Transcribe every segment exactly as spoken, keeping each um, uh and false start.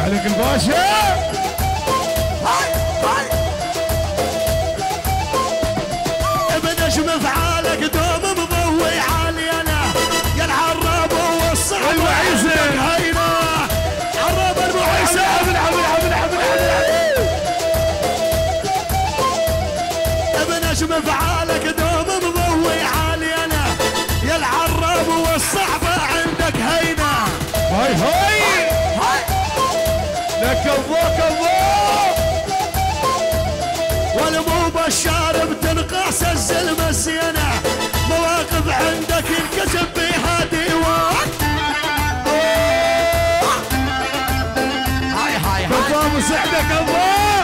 عليك الباشا. هاي هاي ابن نجم افعالك دوم مضوي عالينا يا العراب والصعب المعيسة هينا عراب المعيسة العب العب العب العب ابن نجم افعالك دوم مضوي عالينا يا العراب والصعبة عندك هينا. هاي هاي هاي لك الله الله والمو بالشارب تنقاس الزلمة الزينة مواقف عندك ينكتب بها ديوان. هاي هاي هاي الله مساعدك الله.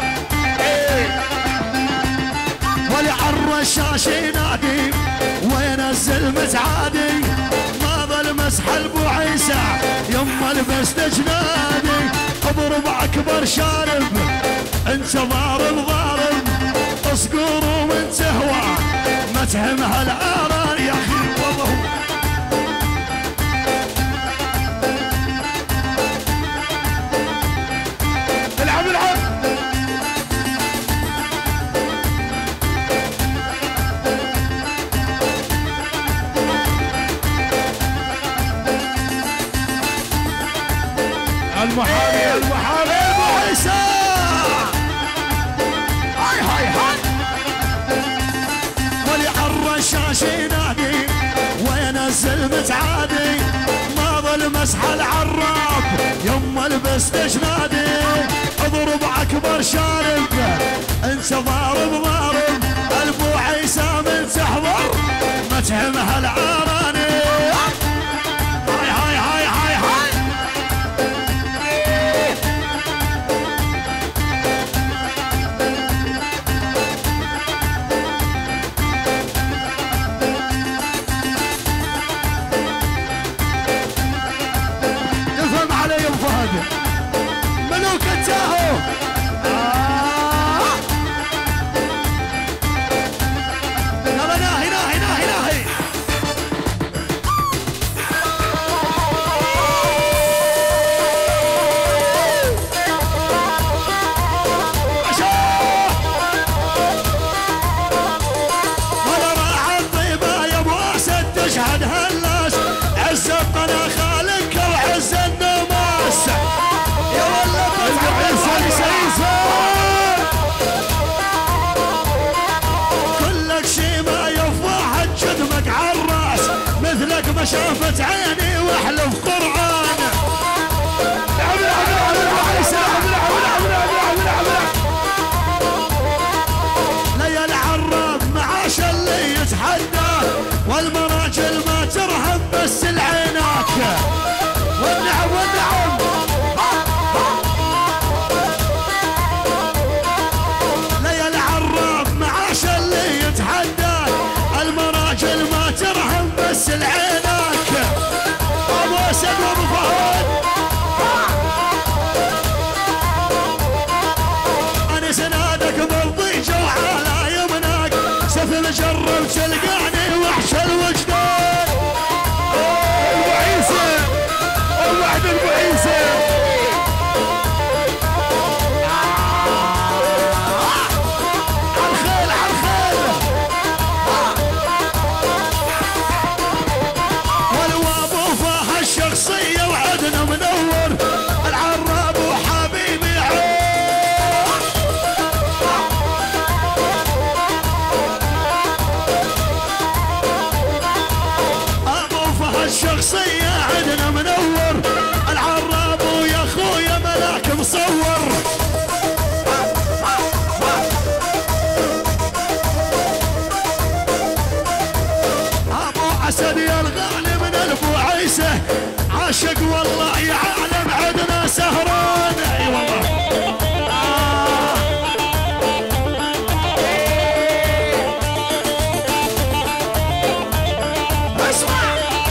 ولعالرشاش ينادي وين الزلمة عادي ما ظل مسح ابو عيسى يما لبست جنادي اضرب اكبر شارب انت ضارب ضارب اصقر ومن تهوى ما تهمها العاران يا اخي والله. العب العب المحامي المحامي ابو عيسى هاي هاي هاي ولعالرشاش ينادي وين الزلمة عادي ما ظل مسح العراب يما لبست جنادي اضرب اكبر شارب انت ضارب ضارب البو عيسى من تحضر ما تهمها العاراني. هاي هاي هاي هاي هاي افهم علي يا ابو فهد ملوك التاهو. آه. يلا ناهي ناهي ناهي ناهي ولا راح الطيبة يا ابو اسد تشهد هلاس عز القنا خالك وعز النماس يا والله كلك شي ما يفضح جدمك عالراس مثلك ما شافت عيني واحلف قرآن. العب العب العب العب العب العب العب العب ليا العراب معاش اللي يتحدى والمراجل ما ترهم بس العيناك والنعم والنعم. ليا العراب معاش اللي يتحدى المراجل ما ترهم بس العيناك. ابو اسد وابو فهد انا سنادك بالضيجه وعلى يمناك سفل جرب تلقاني وحش الوجدان. ابو عيسى الواحد ابو عيسى عالخيل عالخيل والوابو فاها الشخصية وعدنا منور العراب وحبيبي عوض. ابو فاها الشخصية عدنا منور العراب ويا اخويا ملاك مصور. ابو اسد يا الغالي من البو عيسى عاشق والله يا عالم عدنا سهران. اي والله آه. اسمع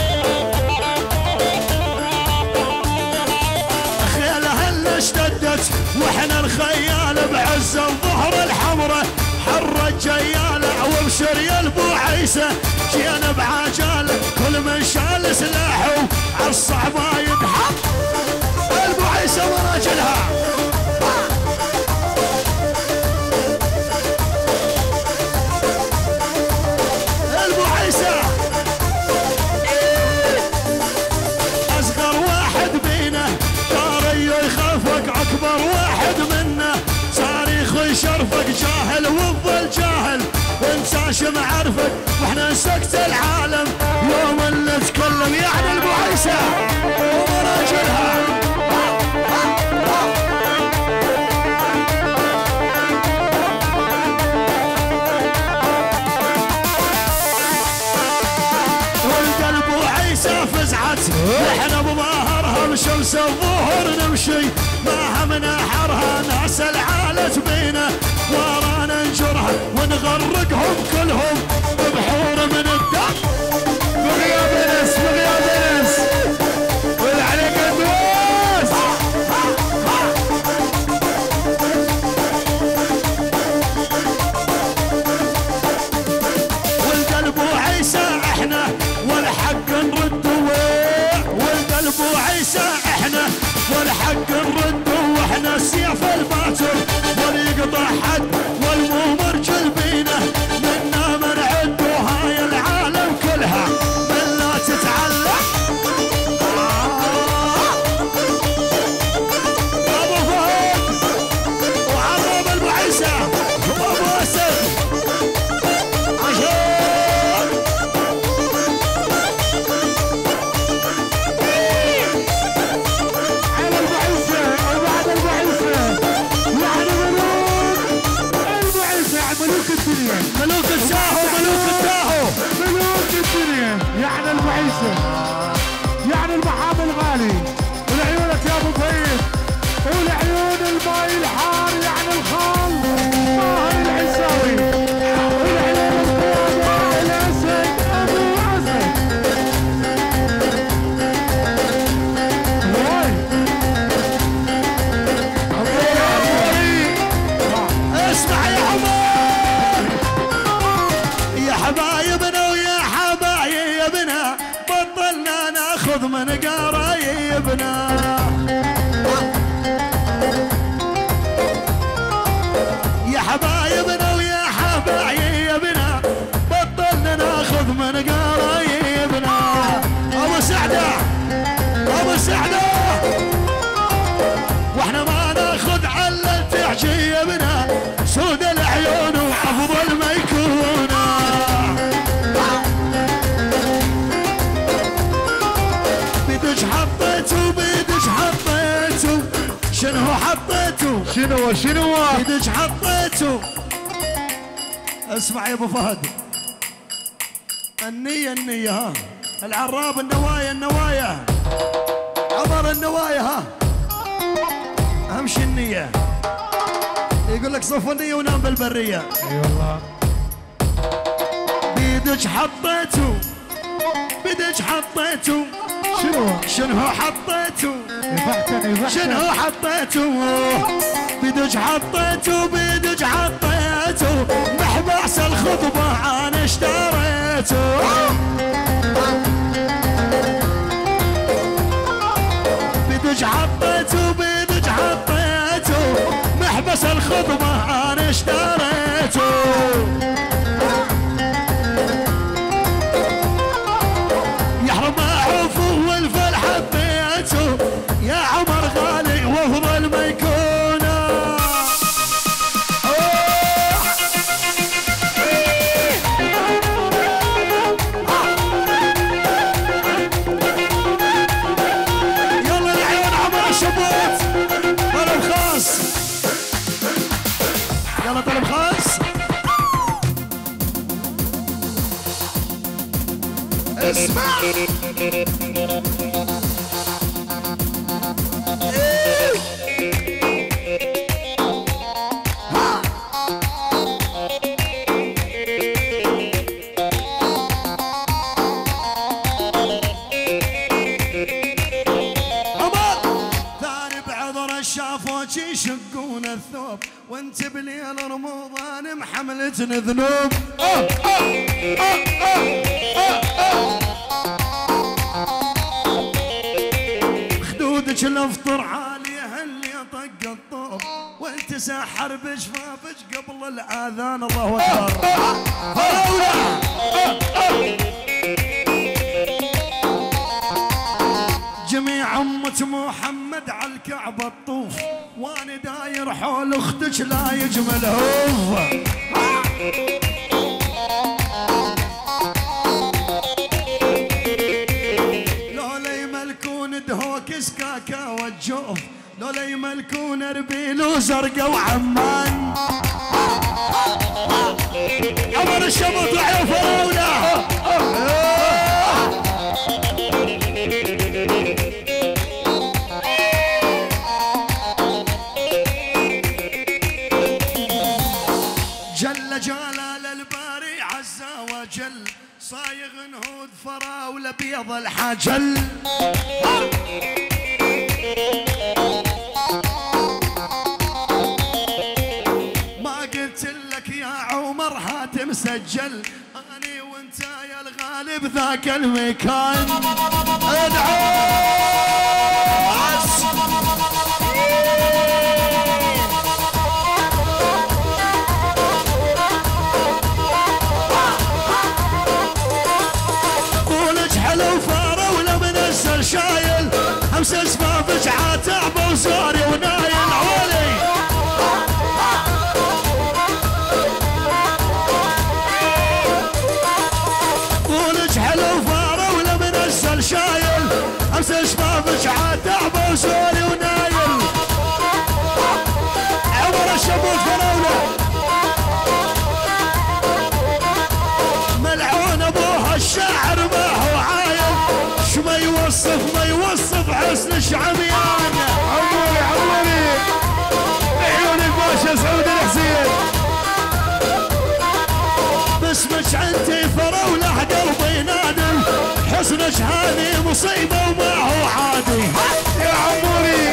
خيل هلا اشتدت واحنا الخيال بعز الظهر الحمراء حرت جيالة وابشر يا البو عيسى جينا بعجال كل من شال سلاحه عالصعبة يدحر البو عيسى وراجلها. هاشم عرفك واحنا سكت العالم يوم اللي تكلم يعني البعيسة ومراجلها والقلب وعيسى فزعت احنا بظاهرها بشمس الظهر نمشي ما همنا حرها ناس العالة بينا ورانا نجرها ونغرقهم كلهم ببحور من الدم بغياب انس بغياب انس واللي عليك الدوس والقلب وعيسى احنا والحق نرد والقلب وعيسى احنا والحق نرد واحنا السيف الباتر واليقطع حد والمؤمر جلبينه منا منعد وهاي العالم كلها من لا تتعلق ابو فهد وعرب البعيسى وابو اسد عشان على البعيسة وبعد البعيسة يعني ملوك البعيسة ملوك الدنيا ملوك الساهو ملوك التاهو ملوك الدنيا يعني البعيسة يعني المحامي الغالي ولعيونك يا ابو فهيد ولعيون الماي الحار يعني الخال طاهر العيساوي ولعيون القيادة الاسد ابو اسد واي اسمع يا عمر يا حبايبنا ويا حبايبنا بطلنا ناخذ من قرايبنا يا حبايبنا ويا حبايبنا بطلنا ناخذ من قرايبنا ابو سعده ابو سعده واحنا ما ناخذ على تعجيبنا سود العيون وافضل ما يكون بيدج حطيته بيدج حطيته شنو حطيته شنو شنو بيدج حطيته اسمع يا ابو فهد النية النية ها العراب النوايا النوايا عبر النوايا ها اهم شي النية يقول لك صف النية ونام بالبرية اي والله بيدج حطيته بيدج حطيته شنو شنو حطيته يفحتن يفحتن شنو حطيته بيدج حطيته بيدج حطيته محباس الخطبة انا اشتريته بيدج حطيته بيدج حطيته محبس الخطبة انا اشتريته يحرم عفو والفل حبيته يا عمر غالي وافضل ما يكون يلا العيون عمر الشبوت طلب خاص يلا طلب خاص اسمع يشقون الثوب وانت بليل رمضان محملة ذنوب أوه أوه أوه أوه خدودك الافطر عالية اللي طق الطوب وانت ساحر بشفافك قبل الاذان الله اكبر فراولة جميع أمة محمد على الكعبة الطوف وانا داير حول اختك لا يجمل هوف سكاكا والجوف لولا يملكون اربيل وزرقا وعمان. عمر الشمط وعيون فراوله. جل جلال الباري عز وجل صايغ نهود فراوله بيض الحجل. ما قلت لك يا عمر هات مسجل اني وانت يا الغالب ذاك المكان. ادعس قولك حلو فراوله منزل شايل همس اسباب جعات عبو زاري ونايل عولي. قولك حلو فراوله منزل شايل همس اسباب جعات عبو زاري ونايل. عمر الشبوط فراوله ملعون ابوها الشاعر ما هو عايل. شما يوصف ما يوصف حسن شعبيان. عموري عموري عيون الباشا سعود الحسين. باسمك انتي فراوله قلبي نادي حسنك هاني مصيبه وما هو عادي. يا عموري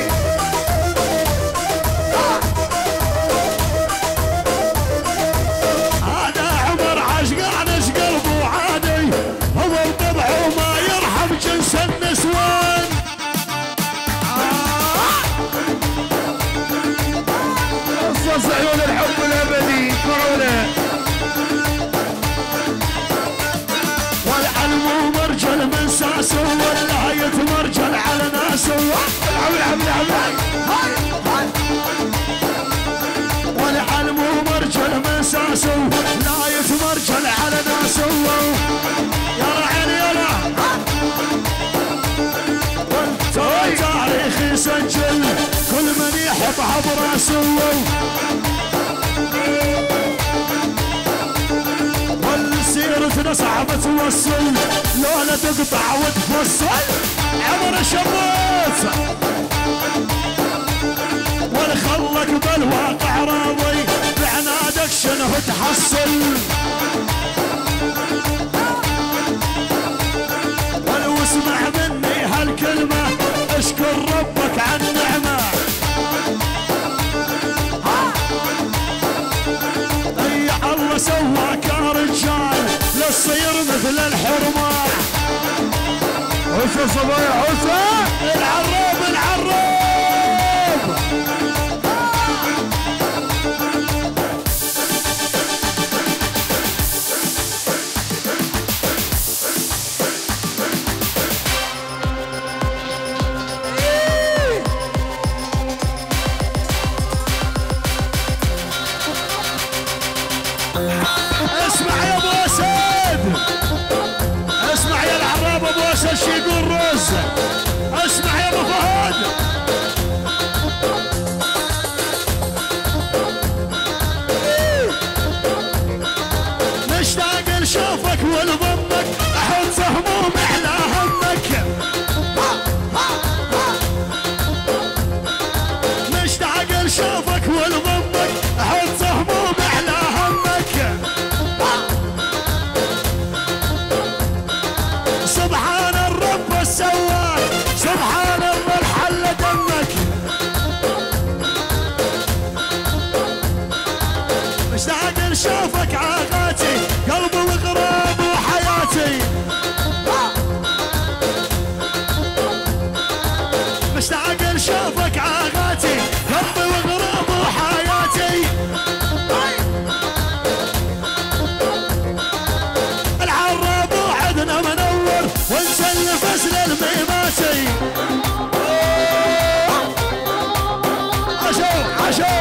هذا عمر عشقانش قلبه عادي هو الطبع وما يرحم جنس النسوان. قصص عيون الحب الابدي فراوله. والعلم مرجل من ساسه والله يتمرجل على ناسه. العب العب العب والعلم مرجل من ساسه لا يتمرجل على ناسه. يلا عيني يلا والتاريخ يسجل كل من يحطها براسه. والسيرتنا صعبة توصل لولا تقطع وتفصل. عمر الشبوط والخلك بالواقع راضي بعنادك شنو تحصل. ولو اسمع مني هالكلمة اشكر ربك عن النعمة. اي الله سواك يا رجال للصير مثل الحرمة. حسن صبايا حسن العراب العراب اسمع يا ابو اسد اسمع يا العراب ابو اسد شي يقول روز. اسمع يا ابو فهد مشتاق لشوفك ولضمك احط هموم على همك. مشتاق لشوفك ولضمك احط هموم على همك. سبحان الرب السواق سبحان الله الحل دمك. مشتاق لشوفك عاقاتي قلبي وغراب وحياتي. مشتاق لشوفك عاقاتي قلبي وغراب وحياتي. العراب وعدنا منور ونسلف فسل الميماتي. عشو عشو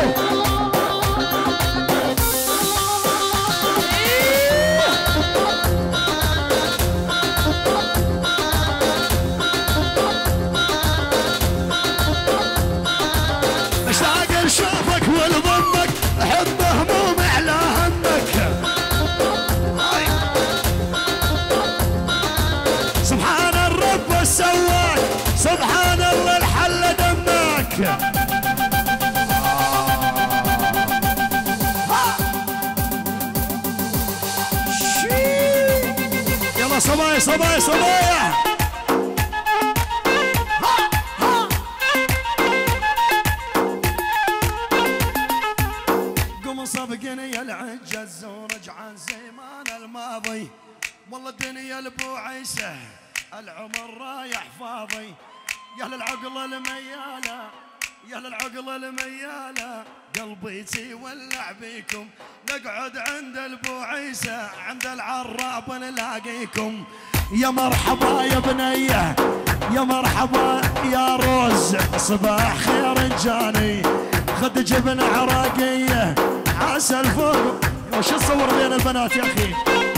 يلا صبايا صبايا صبايا قوم صبقني يا العجز ورجعان زمان الماضي والله الدنيا لبو عيسى العمر رايح فاضي يا للعقل الميالة يا للعقل الميالة قلبي تولع بيكم نقعد عند البو عيسى عند العراب نلاقيكم يا مرحبا يا بنيه يا مرحبا يا روز صباح خير جاني خد جبن عراقيه عسل فوق وش تصور بين البنات يا اخي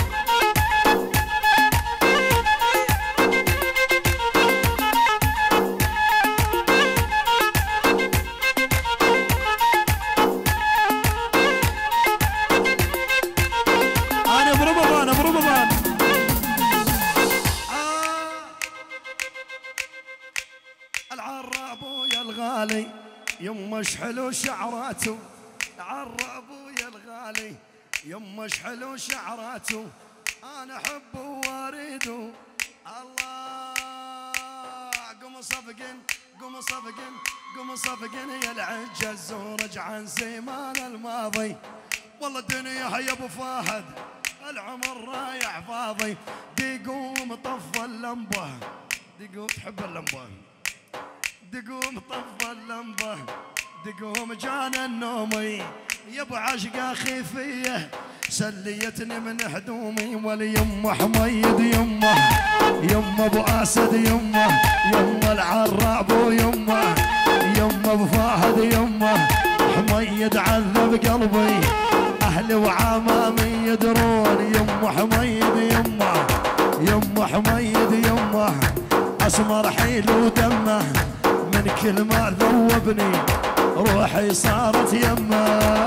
يمش حلو شعراته العر ابويا الغالي يمش حلو شعراته انا احبه واريده الله قوم صفقن قوم صفقن قوم صفقن يا العجز ورجعان زمان الماضي والله الدنيا هي ابو فهد العمر رايح فاضي ديقوم طفى اللمبه ديقوم تحب اللمبه دقوم طفى اللمبه دقوم جانا النومي يا ابو عشقه خفيه سليتني من هدومي وليمه حميد يمه يمه ابو اسد يمه يمه العراب ويمه يمه ابو فهد يمه حميد عذب قلبي اهلي وعمامي يدرون يمه حميد يمه يمه حميد يمه اسمر حيل ودمه من كل ما ذوبني روحي صارت يمه